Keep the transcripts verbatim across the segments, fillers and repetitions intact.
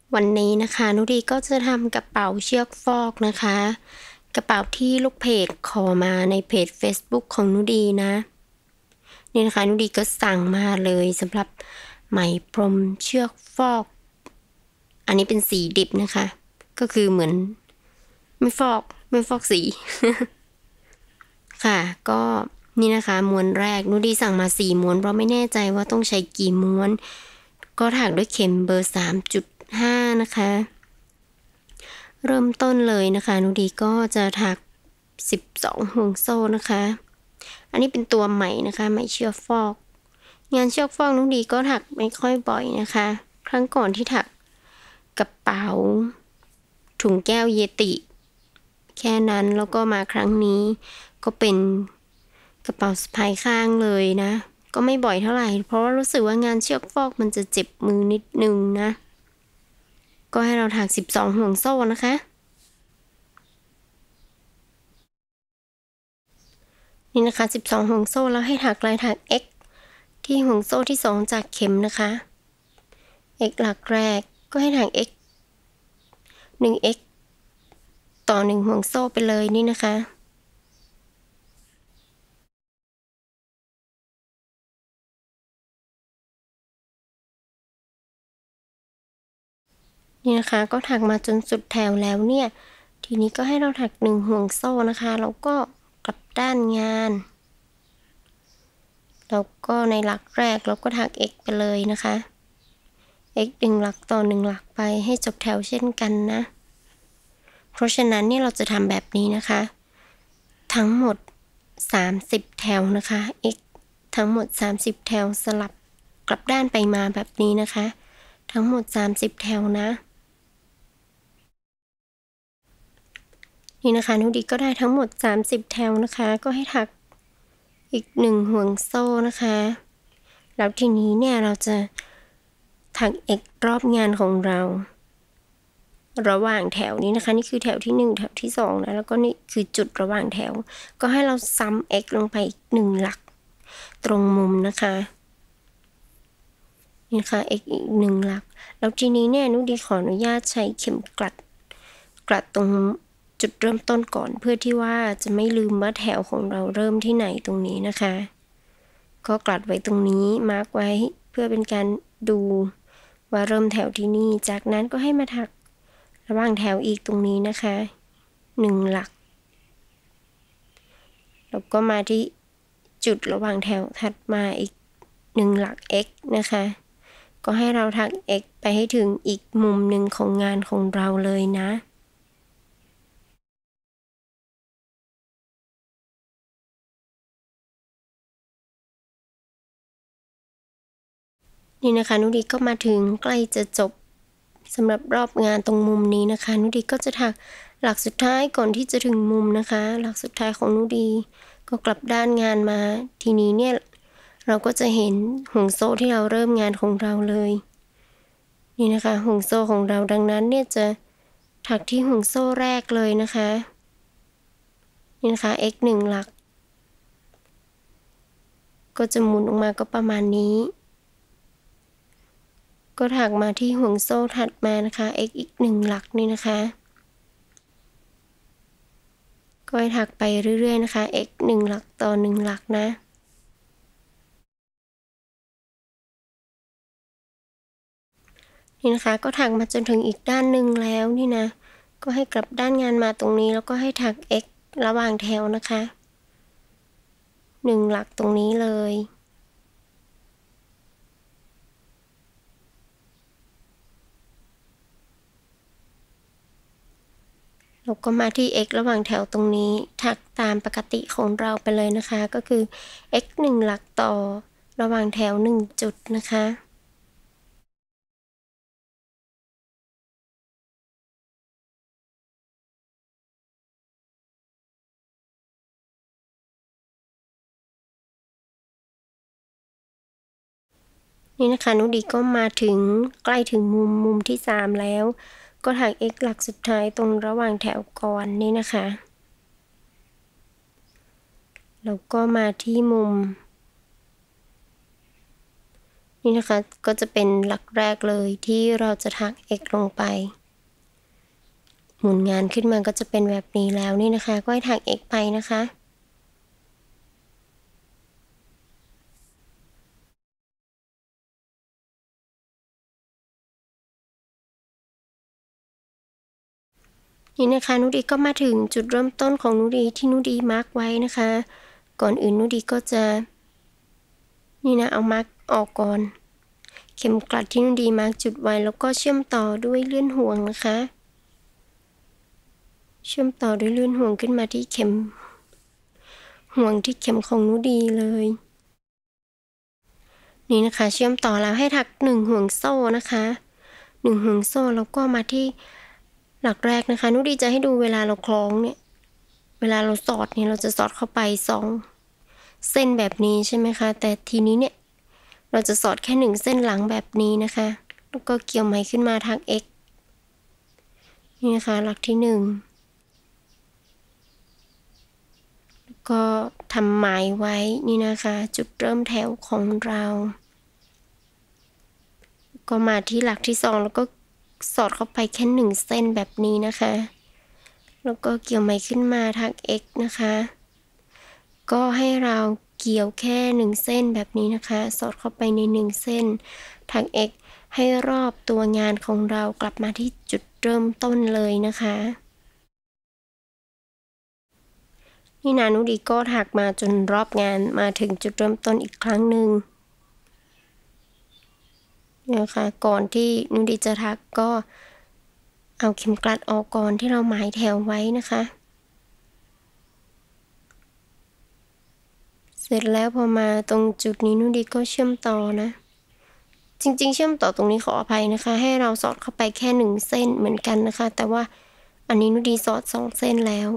วันนี้นะคะนุดีก็จะทำกระเป๋าเชือกฟอกนะคะกระเป๋าที่ลูกเพจขอมาในเพจ Facebook ของนุดีนะนี่นะคะนุดีก็สั่งมาเลยสำหรับไหมพรมเชือกฟอกอันนี้เป็นสีดิบนะคะก็คือเหมือนไม่ฟอกไม่ฟอกสี ค่ะก็นี่นะคะม้วนแรกนุดีสั่งมาสี่ม้วนเพราะไม่แน่ใจว่าต้องใช้กี่ม้วนก็ถักด้วยเข็มเบอร์ สามจุดห้า นะคะเริ่มต้นเลยนะคะนุดีก็จะถักสิบสองห่วงโซ่นะคะอันนี้เป็นตัวใหม่นะคะไหมเชือกฟอกงานเชือกฟอกนุดีก็ถักไม่ค่อยบ่อยนะคะครั้งก่อนที่ถักกระเป๋าถุงแก้วเยติแค่นั้นแล้วก็มาครั้งนี้ก็เป็นกระเป๋าสะพายข้างเลยนะก็ไม่บ่อยเท่าไหร่เพราะว่ารู้สึกว่างานเชือกฟอกมันจะเจ็บมือนิดนึงนะก็ให้เราถักสิบสองห่วงโซ่นะคะนี่นะคะสิบสองห่วงโซ่แล้วให้ถักลายถัก x ที่ห่วงโซ่ที่สองจากเข็มนะคะ x หลักแรกก็ให้ถัก x หนึ่ง x ต่อหนึ่งห่วงโซ่ไปเลยนี่นะคะนี่นะคะก็ถักมาจนสุดแถวแล้วเนี่ยทีนี้ก็ให้เราถักหนึ่งห่วงโซ่นะคะแล้วก็กลับด้านงานแล้วก็ในหลักแรกเราก็ถัก x ไปเลยนะคะ x หนึ่งหลักต่อหนึ่งหลักไปให้จบแถวเช่นกันนะเพราะฉะนั้นเนี่ยเราจะทำแบบนี้นะคะทั้งหมดสามสิบแถวนะคะ x ทั้งหมดสามสิบแถวสลับกลับด้านไปมาแบบนี้นะคะทั้งหมดสามสิบแถวนะนี่นะคะนุดีก็ได้ทั้งหมดสามสิบแถวนะคะก็ให้ถักอีกหนึ่งห่วงโซ่นะคะแล้วทีนี้เนี่ยเราจะถัก x รอบงานของเราระหว่างแถวนี้นะคะนี่คือแถวที่หนึ่งแถวที่สองนะแล้วก็นี่คือจุดระหว่างแถวก็ให้เราซ้ำ x ลงไปอีกหนึ่งหลักตรงมุมนะคะนี่ค่ะ x อีกหนึ่งหลักแล้วทีนี้เนี่ยนุดีขออนุญาตใช้เข็มกลัดกลัดตรงจุดเริ่มต้นก่อนเพื่อที่ว่าจะไม่ลืมว่าแถวของเราเริ่มที่ไหนตรงนี้นะคะก็กลัดไว้ตรงนี้มาร์กไว้เพื่อเป็นการดูว่าเริ่มแถวที่นี่จากนั้นก็ให้มาถักระหว่างแถวอีกตรงนี้นะคะหนึ่งหลักแล้วก็มาที่จุดระหว่างแถวถัดมาอีกหนึ่งหลัก x นะคะก็ให้เราถัก x ไปให้ถึงอีกมุมหนึ่งของงานของเราเลยนะนี่นะคะนุดีก็มาถึงใกล้จะจบสำหรับรอบงานตรงมุมนี้นะคะนุดีก็จะถักหลักสุดท้ายก่อนที่จะถึงมุมนะคะหลักสุดท้ายของนุดีก็กลับด้านงานมาทีนี้เนี่ยเราก็จะเห็นห่วงโซ่ที่เราเริ่มงานของเราเลยนี่นะคะห่วงโซ่ของเราดังนั้นเนี่ยจะถักที่ห่วงโซ่แรกเลยนะคะนี่นะคะ x หนึ่งหลักก็จะหมุนออกมาก็ประมาณนี้ก็ถักมาที่ห่วงโซ่ถัดมานะคะ x อีกหนึ่งหลักนี่นะคะก็ให้ถักไปเรื่อยๆนะคะ x หนึ่งหลักต่อหนึ่งหลักนะนี่นะคะก็ถักมาจนถึงอีกด้านหนึ่งแล้วนี่นะก็ให้กลับด้านงานมาตรงนี้แล้วก็ให้ถัก x ระหว่างแถวนะคะหนึ่งหลักตรงนี้เลยแล้วก็มาที่ x ระหว่างแถวตรงนี้ถักตามปกติของเราไปเลยนะคะก็คือ x หนึ่งหลักต่อระหว่างแถวหนึ่งจุดนะคะนี่นะคะนุดีก็มาถึงใกล้ถึงมุมมุมที่สามแล้วก็ถัก x หลักสุดท้ายตรงระหว่างแถวก่อนนี่นะคะแล้วก็มาที่มุมนี่นะคะก็จะเป็นหลักแรกเลยที่เราจะถัก x ลงไปหมุนงานขึ้นมาก็จะเป็นแบบนี้แล้วนี่นะคะก็ให้ถัก x ไปนะคะนี่นะคะนุดีก็มาถึงจุดเริ่มต้นของนุดีที่นุดีมาร์กไว้นะคะก่อนอื่นนุดีก็จะนี่นะเอามาร์กออกก่อนเข็มกลัดที่นุดีมาร์กจุดไว้แล้วก็เชื่อมต่อด้วยเลื่อนห่วงนะคะเชื่อมต่อด้วยเลื่อนห่วงขึ้นมาที่เข็มห่วงที่เข็มของนุดีเลยนี่นะคะเชื่อมต่อแล้วให้ถักหนึ่งห่วงโซ่นะคะหนึ่งห่วงโซ่แล้วก็มาที่หลักแรกนะคะนุดีจะให้ดูเวลาเราคล้องเนี่ยเวลาเราสอดเนี่ยเราจะสอดเข้าไปสองเส้นแบบนี้ใช่ไหมคะแต่ทีนี้เนี่ยเราจะสอดแค่หนึ่งเส้นหลังแบบนี้นะคะแล้วก็เกี่ยวไหมขึ้นมาทาง x นี่นะคะหลักที่หนึ่งแล้วก็ทำหมายไว้นี่นะคะจุดเริ่มแถวของเราก็มาที่หลักที่สองแล้วก็สอดเข้าไปแค่หนึ่งเส้นแบบนี้นะคะแล้วก็เกี่ยวไหมขึ้นมาทาง x นะคะก็ให้เราเกี่ยวแค่หนึ่งเส้นแบบนี้นะคะสอดเข้าไปในหนึ่งเส้นทาง x ให้รอบตัวงานของเรากลับมาที่จุดเริ่มต้นเลยนะคะนี่นานุดีก็ถักมาจนรอบงานมาถึงจุดเริ่มต้นอีกครั้งหนึ่งนะคะก่อนที่นุดีจะถักก็เอาเข็มกลัดออกก่อนที่เราหมายแถวไว้นะคะเสร็จแล้วพอมาตรงจุดนี้นุดีก็เชื่อมต่อนะจริงๆเชื่อมต่อตรงนี้ขออภัยนะคะให้เราสอดเข้าไปแค่หนึ่งเส้นเหมือนกันนะคะแต่ว่าอันนี้นุดีสอดสองเส้นแล้ว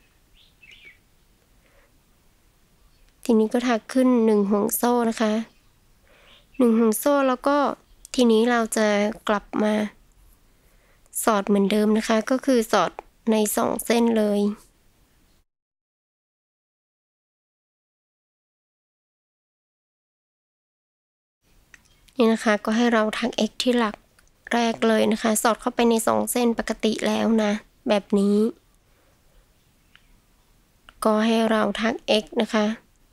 ทีนี้ก็ถักขึ้นหนึ่งห่วงโซ่นะคะหนึ่งห่วงโซ่แล้วก็ทีนี้เราจะกลับมาสอดเหมือนเดิมนะคะก็คือสอดในสองเส้นเลยนี่นะคะก็ให้เราถัก x ที่หลักแรกเลยนะคะสอดเข้าไปในสองเส้นปกติแล้วนะแบบนี้ก็ให้เราถัก x นะคะ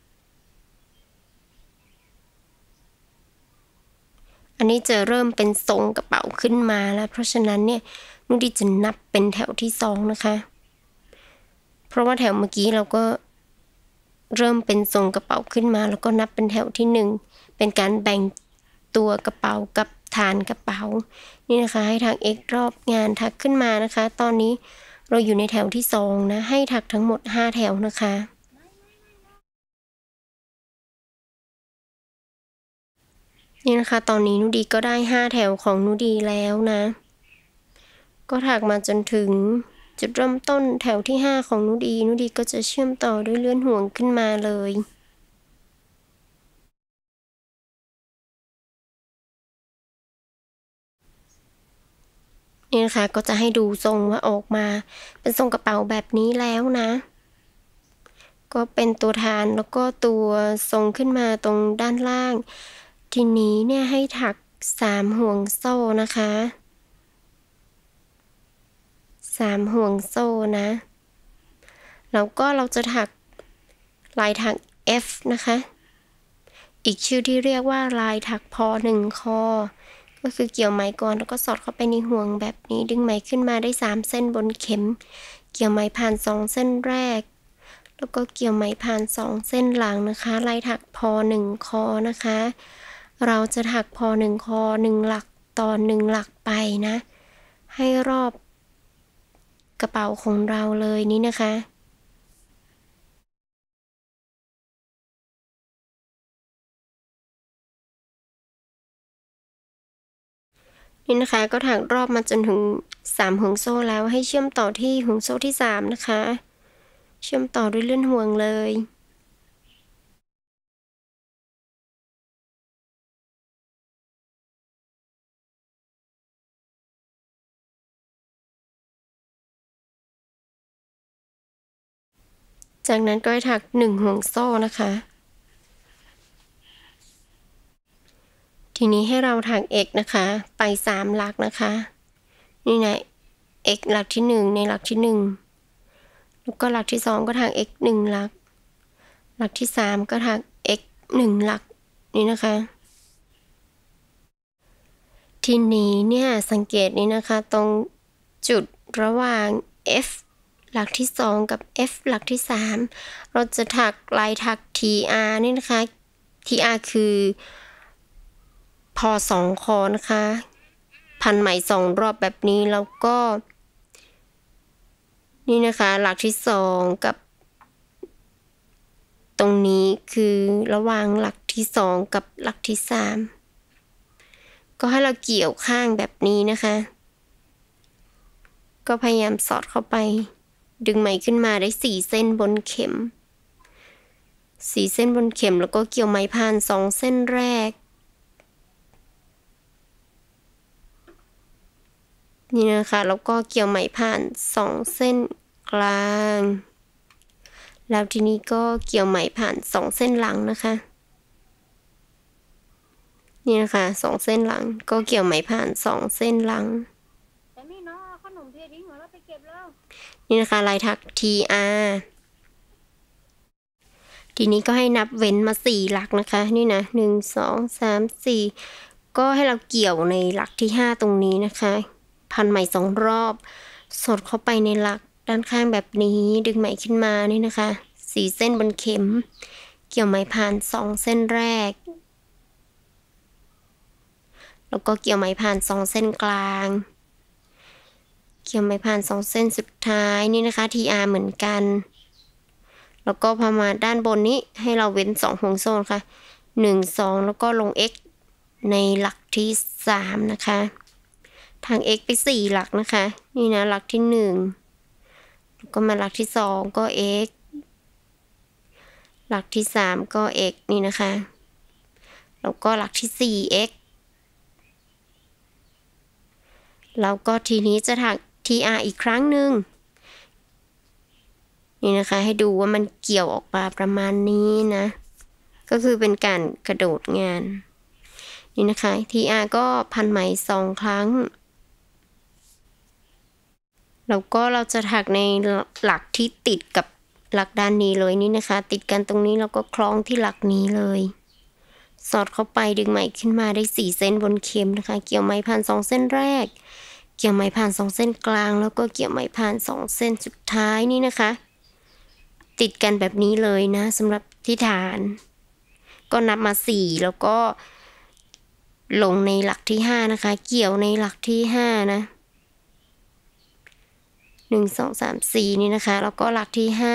อันนี้จะเริ่มเป็นทรงกระเป๋าขึ้นมาแล้วเพราะฉะนั้นเนี่ยนุดีจะนับเป็นแถวที่สองนะคะเพราะว่าแถวเมื่อกี้เราก็เริ่มเป็นทรงกระเป๋าขึ้นมาแล้วก็นับเป็นแถวที่หนึ่งเป็นการแบ่งตัวกระเป๋ากับฐานกระเป๋านี่นะคะให้ถัก x รอบงานถักขึ้นมานะคะตอนนี้เราอยู่ในแถวที่สองนะให้ถักทั้งหมดห้าแถวนะคะนี่นะคะตอนนี้นุดีก็ได้ห้าแถวของนุดีแล้วนะก็ถักมาจนถึงจุดเริ่มต้นแถวที่ห้าของนุดีนุดีก็จะเชื่อมต่อด้วยเลื่อนห่วงขึ้นมาเลยนี่นะคะก็จะให้ดูทรงว่าออกมาเป็นทรงกระเป๋าแบบนี้แล้วนะก็เป็นตัวฐานแล้วก็ตัวทรงขึ้นมาตรงด้านล่างทีนี้เนี่ยให้ถักสามห่วงโซ่นะคะสามห่วงโซ่นะแล้วก็เราจะถักลายถัก F นะคะอีกชื่อที่เรียกว่าลายถักพอหนึ่งคอก็คือเกี่ยวไหมก่อนแล้วก็สอดเข้าไปในห่วงแบบนี้ดึงไหมขึ้นมาได้สามเส้นบนเข็มเกี่ยวไหมผ่านสองเส้นแรกแล้วก็เกี่ยวไหมผ่านสองเส้นหลังนะคะลายถักพอหนึ่งคอนะคะเราจะถักพอหนึ่งคอหนึ่งหลักต่อหนึ่งหลักไปนะให้รอบกระเป๋าของเราเลยนี่นะคะนี่นะคะก็ถักรอบมาจนถึงสามห่วงโซ่แล้วให้เชื่อมต่อที่ห่วงโซ่ที่สามนะคะเชื่อมต่อด้วยเลื่อนห่วงเลยจากนั้นก็ให้ถักหนึ่งห่วงโซ่นะคะทีนี้ให้เราถัก x นะคะไปสามหลักนะคะนี่นะ x หลักที่หนึ่งในหลักที่หนึ่งแล้วก็หลักที่สองก็ถัก x หนึ่งหลักหลักที่สามก็ถัก x หนึ่งหลักนี่นะคะทีนี้เนี่ยสังเกตนี้นะคะตรงจุดระหว่าง f หลักที่สองกับ f หลักที่สามเราจะถักลายถัก tr นี่นะคะ tr คือพอสองคอนะคะพันไหมสองรอบแบบนี้แล้วก็นี่นะคะหลักที่สองกับตรงนี้คือระหว่างหลักที่สองกับหลักที่สามก็ให้เราเกี่ยวข้างแบบนี้นะคะก็พยายามสอดเข้าไปดึงไหมขึ้นมาได้สี่เส้นบนเข็มสี่เส้นบนเข็มแล้วก็เกี่ยวไหมผ่านสองเส้นแรกนี่นะคะแล้วก็เกี่ยวไหมผ่านสองเส้นกลางแล้วทีนี้ก็เกี่ยวไหมผ่านสองเส้นหลังนะคะนี่นะคะสองเส้นหลังก็เกี่ยวไหมผ่านสองเส้นหลังนี่นะคะลายถัก tr ทีนี้ก็ให้นับเว้นมาสี่หลักนะคะนี่นะหนึ่งสองสามสี่ก็ให้เราเกี่ยวในหลักที่ห้าตรงนี้นะคะพันไหมสองรอบสอดเข้าไปในหลักด้านข้างแบบนี้ดึงไหมขึ้นมานี่นะคะสี่เส้นบนเข็มเกี่ยวไหมผ่านสองเส้นแรกแล้วก็เกี่ยวไหมผ่านสองเส้นกลางเกี่ยวไหมผ่านสองเส้นสุดท้ายนี่นะคะ tr เหมือนกันแล้วก็พอมาด้านบนนี้ให้เราเว้นสองห่วงโซ่ค่ะหนึ่ง สองแล้วก็ลง x ในหลักที่สามนะคะทาง x ไปสี่หลักนะคะนี่นะหลักที่หนึ่งแล้วก็มาหลักที่สองก็ x หลักที่สามก็ x นี่นะคะแล้วก็หลักที่สี่ x แล้วก็ทีนี้จะถัก tr อีกครั้งหนึ่งนี่นะคะให้ดูว่ามันเกี่ยวออกมาประมาณนี้นะก็คือเป็นการกระโดดงานนี่นะคะ tr ก็พันไหมสองครั้งแล้วก็เราจะถักในหลักที่ติดกับหลักด้านนี้เลยนี่นะคะติดกันตรงนี้แล้วก็คล้องที่หลักนี้เลยสอดเข้าไปดึงไหมขึ้นมาได้สี่เส้นบนเข็มนะคะเกี่ยวไหมผ่านสองเส้นแรกเกี่ยวไหมผ่านสองเส้นกลางแล้วก็เกี่ยวไหมผ่านสองเส้นสุดท้ายนี่นะคะติดกันแบบนี้เลยนะสำหรับที่ฐานก็นับมาสี่แล้วก็ลงในหลักที่ห้านะคะเกี่ยวในหลักที่ห้านะหนึ่ง สอง สาม สี่นี่นะคะแล้วก็หลักที่ห้า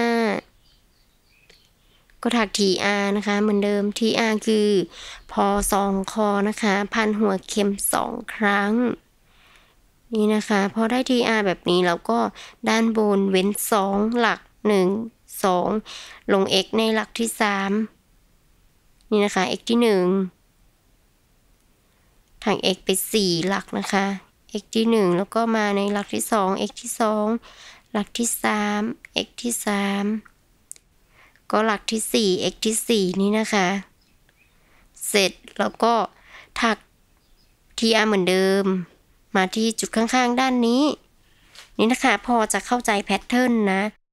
ก็ถัก tr นะคะเหมือนเดิม tr คือพอสองคอนะคะพันหัวเข็มสองครั้งนี่นะคะพอได้ tr แบบนี้แล้วก็ด้านบนเว้นสองหลักหนึ่ง สองลง x ในหลักที่สามนี่นะคะ x ที่หนึ่งถัก x ไปสี่หลักนะคะ x ที่หนึ่งแล้วก็มาในหลักที่สอง x ที่สองหลักที่สาม x ที่สามก็หลักที่สี่ x ที่สี่นี่นะคะเสร็จแล้วก็ถัก tr เหมือนเดิมมาที่จุดข้างๆด้านนี้นี่นะคะพอจะเข้าใจแพทเทิร์นนะ